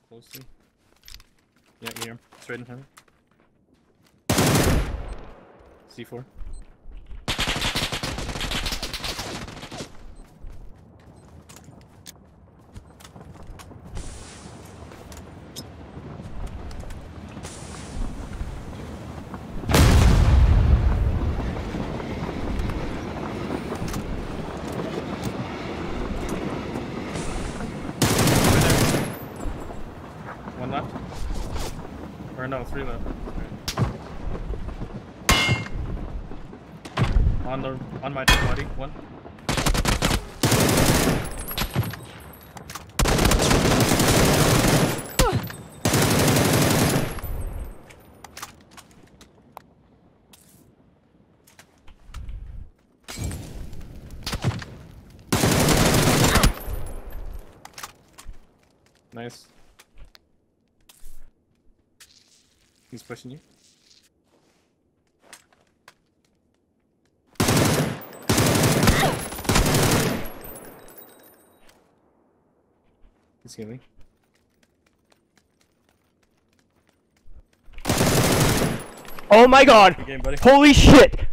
closely. Yeah, you hear him. Straight in front of me. C4. One left. Or no, 3 left. Okay. On my dead body, 1. Nice. He's pushing you. He's healing. Oh my god! Good game, buddy. Holy shit!